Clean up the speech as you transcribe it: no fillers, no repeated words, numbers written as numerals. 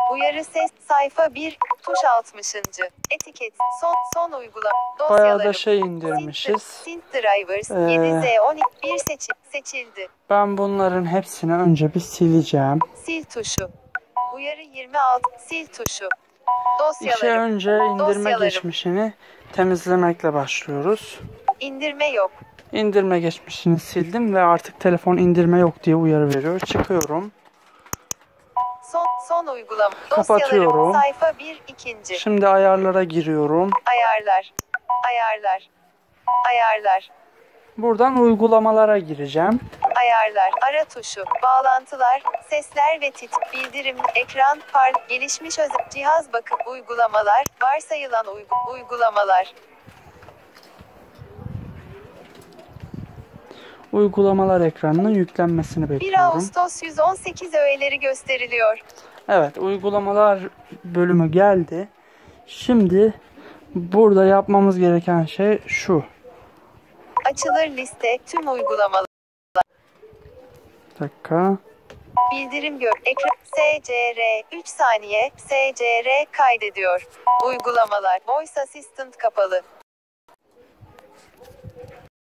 Uyarı ses. Sayfa 1. Tuş 60. Etiket. Son uygulama. Bayağı da Dosyalarım. indirmişiz. Synth Drivers. 7Z12. Bir seçildi. Ben bunların hepsini önce bir sileceğim. Sil tuşu. Uyarı 26. Sil tuşu. İşe Dosyalarım. önce indirme Dosyalarım. geçmişini temizlemekle başlıyoruz. İndirme yok. İndirme geçmişini sildim ve artık telefon indirme yok diye uyarı veriyor. Çıkıyorum. Son uygulama. Kapatıyorum. Dosyalarım. Sayfa 1. ikinci. Şimdi ayarlara giriyorum. Ayarlar. Ayarlar. Ayarlar. Buradan uygulamalara gireceğim. Ayarlar. Ara tuşu. Bağlantılar. Sesler ve bildirim. Ekran. Gelişmiş cihaz bakım. Uygulamalar. Varsayılan uygulamalar. Uygulamalar ekranının yüklenmesini 1 bekliyorum. Ağustos 118 öğeleri gösteriliyor. Evet, uygulamalar bölümü geldi. Şimdi burada yapmamız gereken şey şu. Açılır liste. Tüm uygulamalar. Bir dakika. Bildirim ekran. SCR 3 saniye. SCR kaydediyor. Uygulamalar. Voice Assistant kapalı.